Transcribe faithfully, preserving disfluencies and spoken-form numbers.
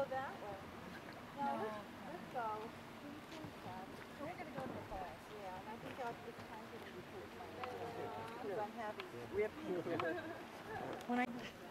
go that way. No, no. Let's, let's go. So we're going to go to the class. Yeah, and I think I'll, it's time for me to put my because I'm having rip. When I